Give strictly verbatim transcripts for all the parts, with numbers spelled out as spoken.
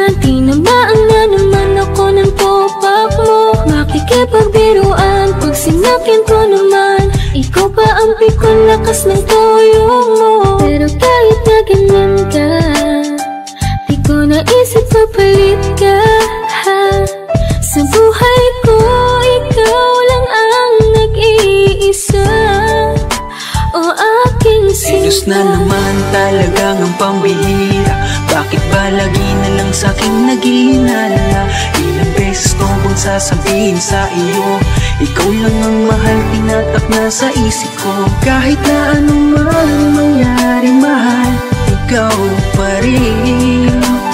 naman, tinamaan na naman ako ng topak mo. Makikipagbiruan pag sinakyan ko naman, ikaw pa ang pikon lakas ng toyo mo. Pero kahit na ganyan ka, di ko naisip papalit ka, ha? Sa buhay ko, ikaw lang ang nag-iisa, o aking sinta. Serious na naman talagang ang pambihira. Bakit ba lagi na lang sa'king naghihinala? Ilang beses ko bang sasabihin sa iyo, ikaw lang ang mahal, tinatak na sa isip ko. Kahit na anuman mangyari mahal, ikaw pa rin.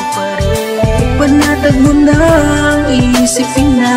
Panatag mo na ang isip,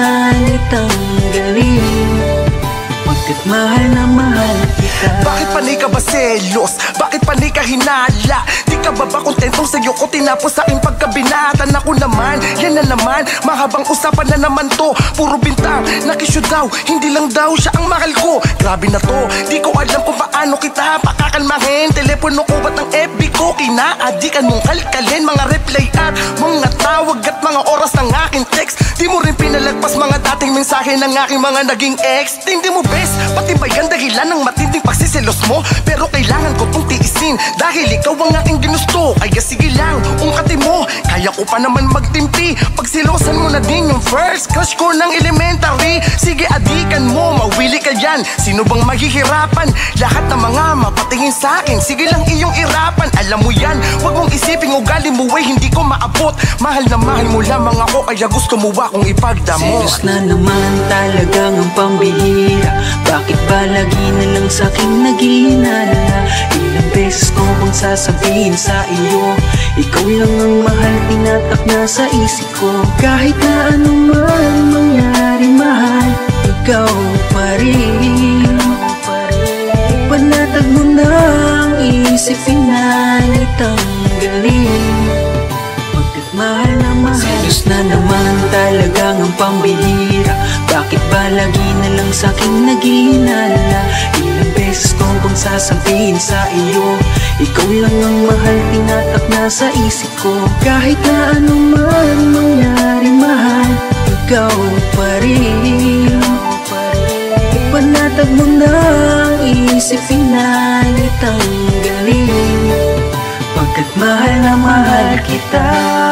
pinalitanggalin, pagkat mahal na mahal kita. Bakit panay ka ba selos? Bakit panay ka hinala? Di ka ba ba kontentong sa'yo ko tinapos sa aking pagkabinatan? Ako naman, yan na naman, mahabang usapan na naman to. Puro bintang, nakisyo daw, hindi lang daw siya ang mahal ko. Grabe na to, di ko alam kung paano kita pakakalmahin. Telepono ko ba't ang F B ko kinaadikan mong kalkalin? Mga reply at mga tawag at mga oras ng aking text, di mo rin pinalagpas mga dating mensahe ng aking mga naging ex. Hindi mo best, pati ba yan dahilan ng matinding pagsiselos mo? Pero kailangan ko tong tiisin dahil ikaw ang aking ginusto. Kaya sige lang, ungkatin mo, kaya ko pa naman magtimpi. Pagsilosan mo na din yung first crush ko ng elementary. Sige adikan mo, mawili ka yan. Sino bang mahihirapan? Lahat ng mga mapatingin sa akin, sige lang iyong irapan. Alam mo yan, wag mong isipin ugali mo ay hindi ko maabot. Mahal na mahal mo lamang ako, kaya gusto mo akong ipagdamot. Serious na naman talagang ang pambihira. Bakit ba lagi na lang sa'king naghihinala? Ilang beses ko bang sasabihin sa iyo, ikaw lang ang mahal, tinatak na sa isip ko. Kahit na anuman mangyari mahal, ikaw pa rin. Panatag mo na ang isip, pinalitanggalin, pagkat mahal na mahal. Serious na naman talagang ang pambihira. Bakit ba lagi na lang sa'king naghihinala? Ilang beses ko bang sasabihin sa iyo, ikaw lang ang mahal, tinatak na sa isip ko. Kahit na anuman mangyari mahal, ikaw pa rin. Panatag mo na ang isip, pinalitanggalin, pagkat mahal na mahal kita.